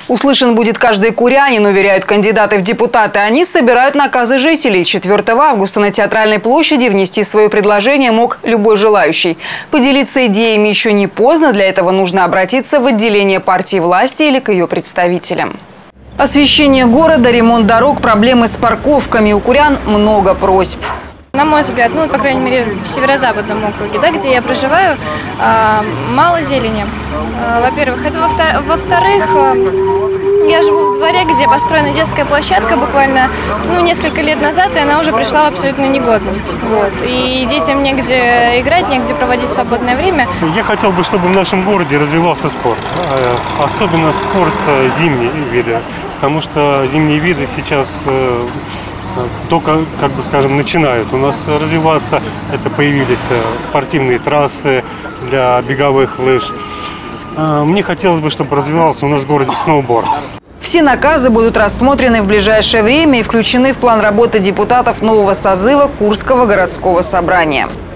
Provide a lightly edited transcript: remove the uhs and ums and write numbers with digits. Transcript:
Услышан будет каждый курянин, уверяют кандидаты в депутаты. Они собирают наказы жителей. 4 августа на Театральной площади внести свое предложение мог любой желающий. Поделиться идеями еще не поздно. Для этого нужно обратиться в отделение партии власти или к ее представителям. Освещение города, ремонт дорог, проблемы с парковками. У курян много просьб. На мой взгляд, по крайней мере, в северо-западном округе, где я проживаю, мало зелени. Во-первых, это во-вторых, я живу в дворе, где построена детская площадка буквально несколько лет назад, и она уже пришла в абсолютную негодность. И детям негде играть, негде проводить свободное время. Я хотел бы, чтобы в нашем городе развивался спорт, особенно спорт зимние виды, потому что зимние виды сейчас только, начинают у нас развиваться. Это появились спортивные трассы для беговых лыж. Мне хотелось бы, чтобы развивался у нас в городе сноуборд. Все наказы будут рассмотрены в ближайшее время и включены в план работы депутатов нового созыва Курского городского собрания.